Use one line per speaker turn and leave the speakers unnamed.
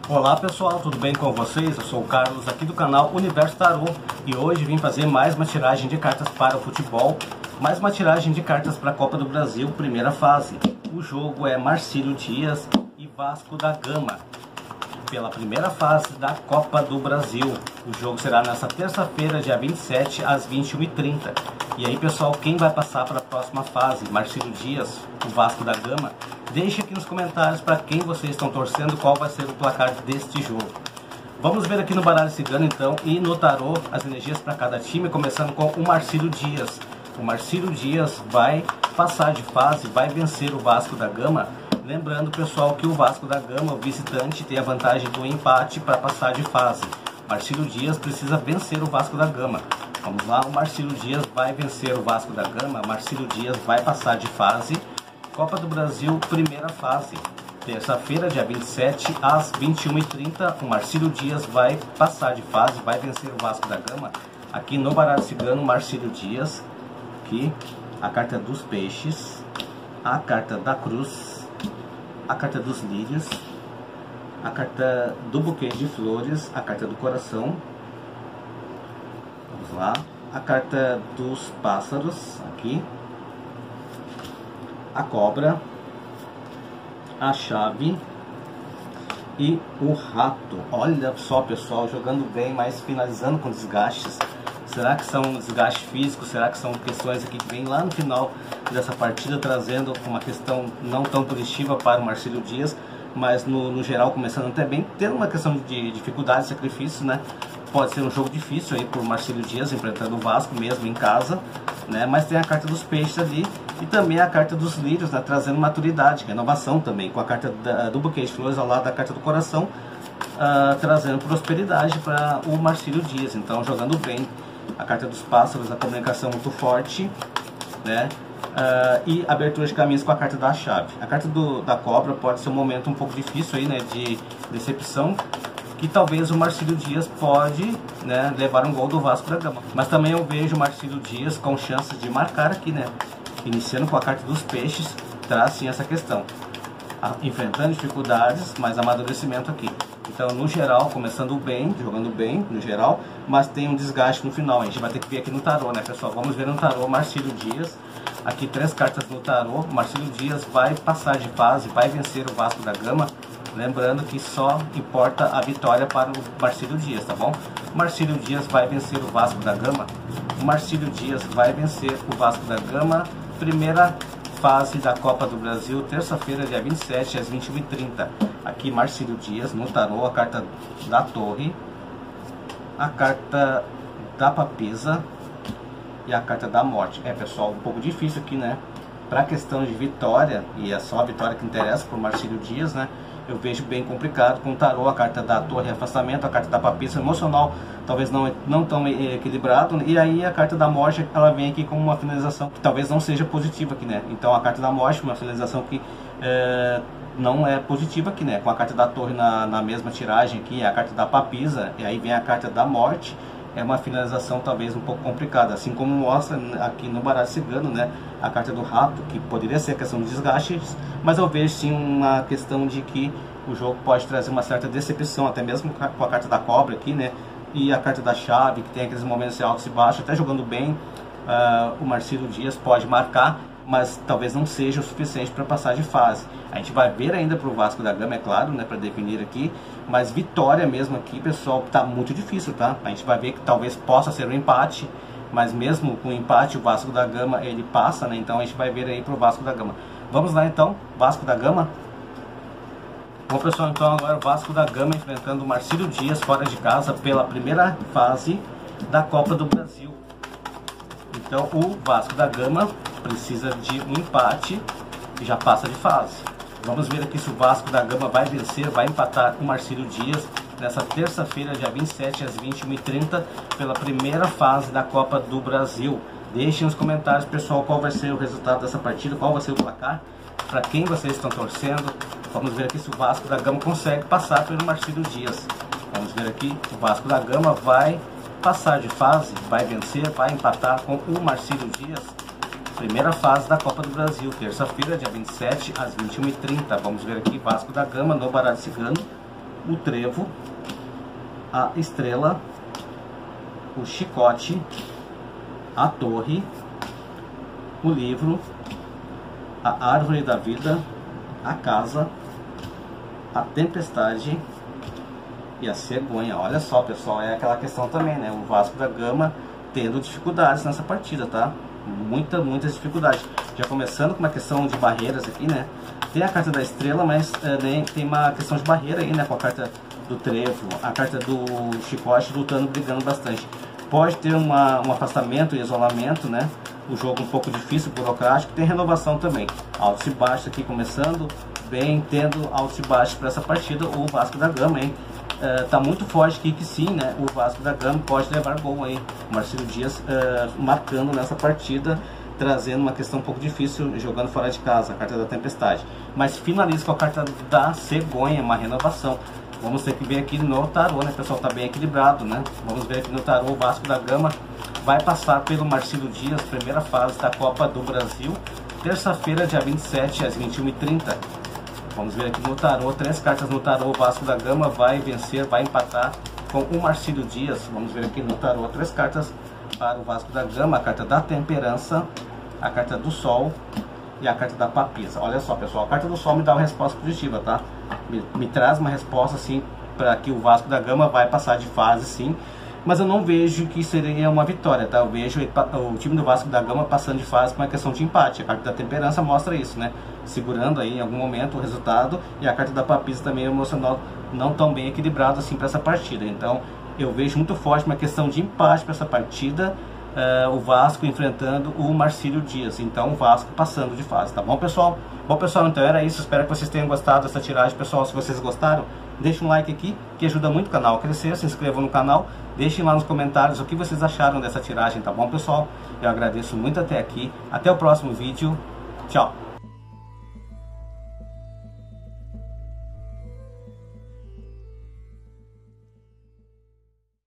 Olá pessoal, tudo bem com vocês? Eu sou o Carlos aqui do canal Universo Tarô e hoje vim fazer mais uma tiragem de cartas para o futebol, mais uma tiragem de cartas para a Copa do Brasil, primeira fase. O jogo é Marcílio Dias e Vasco da Gama, pela primeira fase da Copa do Brasil. O jogo será nessa terça-feira, dia 27, às 21h30. E aí pessoal, quem vai passar para a próxima fase? Marcílio Dias, o Vasco da Gama? Deixe aqui nos comentários para quem vocês estão torcendo, qual vai ser o placar deste jogo. Vamos ver aqui no baralho cigano então e no tarô as energias para cada time, começando com o Marcílio Dias. O Marcílio Dias vai passar de fase, vai vencer o Vasco da Gama. Lembrando pessoal que o Vasco da Gama, o visitante, tem a vantagem do empate para passar de fase. Marcílio Dias precisa vencer o Vasco da Gama. Vamos lá, o Marcílio Dias vai vencer o Vasco da Gama. Marcílio Dias vai passar de fase. Copa do Brasil, primeira fase. Terça-feira, dia 27, às 21h30, o Marcílio Dias vai passar de fase, vai vencer o Vasco da Gama. Aqui no baralho cigano, Marcílio Dias. Aqui, a carta dos peixes, a carta da cruz, a carta dos lírios, a carta do buquê de flores, a carta do coração. Vamos lá. A carta dos pássaros, aqui. A cobra, a chave e o rato. Olha só pessoal, jogando bem, mas finalizando com desgastes. Será que são desgastes físicos? Será que são questões aqui que vem lá no final dessa partida trazendo uma questão não tão positiva para o Marcílio Dias, mas no geral começando até bem, tendo uma questão de dificuldade, sacrifício, né? Pode ser um jogo difícil aí por Marcílio Dias enfrentando o Vasco mesmo em casa, né? Mas tem a carta dos peixes ali e também a carta dos lírios, né? Trazendo maturidade, renovação também, com a carta do buquê de flores ao lado da carta do coração, trazendo prosperidade para o Marcílio Dias. Então jogando bem. A carta dos pássaros, a comunicação muito forte, né? E abertura de caminhos com a carta da chave. A carta da cobra pode ser um momento um pouco difícil aí, né? De decepção, que talvez o Marcílio Dias pode, né, levar um gol do Vasco da Gama. Mas também eu vejo o Marcílio Dias com chances de marcar aqui, né? Iniciando com a carta dos peixes, traz sim essa questão. Enfrentando dificuldades, mas amadurecimento aqui. Então, no geral, começando bem, jogando bem, no geral, mas tem um desgaste no final. A gente vai ter que ver aqui no tarô, né, pessoal? Vamos ver no tarô Marcílio Dias. Aqui 3 cartas no tarô. Marcílio Dias vai passar de fase, vai vencer o Vasco da Gama. Lembrando que só importa a vitória para o Marcílio Dias, tá bom? Marcílio Dias vai vencer o Vasco da Gama. O Marcílio Dias vai vencer o Vasco da Gama. Primeira fase da Copa do Brasil, terça-feira, dia 27, às 21h30. Aqui Marcílio Dias, no tarô, a carta da torre, a carta da papisa e a carta da morte. Pessoal, um pouco difícil aqui, né? Para a questão de vitória, e é só a vitória que interessa para o Marcílio Dias, né? Eu vejo bem complicado com o tarô, a carta da torre, afastamento, a carta da papisa, emocional, talvez não tão equilibrado, e aí a carta da morte, ela vem aqui como uma finalização que talvez não seja positiva aqui, né? Então a carta da morte, uma finalização que não é positiva aqui, né? Com a carta da torre na mesma tiragem aqui, a carta da papisa, e aí vem a carta da morte, é uma finalização talvez um pouco complicada, assim como mostra aqui no baralho cigano, né? A carta do rato, que poderia ser a questão de desgastes, mas eu vejo sim uma questão de que o jogo pode trazer uma certa decepção, até mesmo com a carta da cobra aqui, né? E a carta da chave, que tem aqueles momentos de altos e baixos, até jogando bem, o Marcílio Dias pode marcar, mas talvez não seja o suficiente para passar de fase. A gente vai ver ainda para o Vasco da Gama, é claro, né, para definir aqui, mas vitória mesmo aqui, pessoal, tá muito difícil, tá? A gente vai ver que talvez possa ser um empate, mas mesmo com o empate o Vasco da Gama ele passa, né? Então a gente vai ver aí para o Vasco da Gama. Vamos lá então, Vasco da Gama. Bom pessoal, então agora o Vasco da Gama enfrentando o Marcílio Dias fora de casa pela primeira fase da Copa do Brasil. Então o Vasco da Gama precisa de um empate e já passa de fase. Vamos ver aqui se o Vasco da Gama vai vencer, vai empatar com o Marcílio Dias nessa terça-feira, dia 27, às 21h30, pela primeira fase da Copa do Brasil. Deixem nos comentários, pessoal, qual vai ser o resultado dessa partida, qual vai ser o placar, para quem vocês estão torcendo. Vamos ver aqui se o Vasco da Gama consegue passar pelo Marcílio Dias. Vamos ver aqui, o Vasco da Gama vai passar de fase, vai vencer, vai empatar com o Marcílio Dias. Primeira fase da Copa do Brasil, terça-feira, dia 27, às 21h30. Vamos ver aqui Vasco da Gama no baralho cigano. o trevo, a estrela, o chicote, a torre, o livro, a árvore da vida, a casa, a tempestade e a cegonha. Olha só, pessoal, é aquela questão também, né? O Vasco da Gama tendo dificuldades nessa partida, tá? Muitas dificuldades. Já começando com uma questão de barreiras aqui, né? Tem a carta da estrela, mas tem uma questão de barreira aí, né? Com a carta do trevo, a carta do chicote lutando, brigando bastante. Pode ter um afastamento e isolamento, né? O jogo um pouco difícil, burocrático. Tem renovação também. Altos e baixos aqui começando bem, tendo altos e baixos para essa partida. O Vasco da Gama, hein? Tá muito forte aqui que sim, né? O Vasco da Gama pode levar gol aí. O Marcílio Dias marcando nessa partida, trazendo uma questão um pouco difícil, jogando fora de casa, a carta da tempestade. Mas finaliza com a carta da cegonha, uma renovação. Vamos ter que ver aqui no tarô, né, pessoal? Tá bem equilibrado, né? Vamos ver aqui no tarô, o Vasco da Gama vai passar pelo Marcílio Dias, primeira fase da Copa do Brasil, terça-feira, dia 27, às 21h30. Vamos ver aqui no tarô, 3 cartas no tarô, o Vasco da Gama vai vencer, vai empatar com o Marcílio Dias. Vamos ver aqui no tarô, 3 cartas para o Vasco da Gama, a carta da temperança, a carta do sol e a carta da papisa. Olha só, pessoal, a carta do sol me dá uma resposta positiva, tá? Me traz uma resposta, assim, para que o Vasco da Gama vai passar de fase, sim. Mas eu não vejo que seria uma vitória, tá? Eu vejo o time do Vasco da Gama passando de fase com uma questão de empate. A carta da temperança mostra isso, né? Segurando aí em algum momento o resultado. E a carta da papisa também emocional não tão bem equilibrado assim para essa partida. Então eu vejo muito forte uma questão de empate para essa partida. O Vasco enfrentando o Marcílio Dias. Então o Vasco passando de fase, tá bom, pessoal? Bom, pessoal, então era isso. Espero que vocês tenham gostado dessa tiragem, pessoal. Se vocês gostaram, deixem um like aqui, que ajuda muito o canal a crescer. Se inscrevam no canal, deixem lá nos comentários o que vocês acharam dessa tiragem, tá bom, pessoal? Eu agradeço muito até aqui. Até o próximo vídeo. Tchau!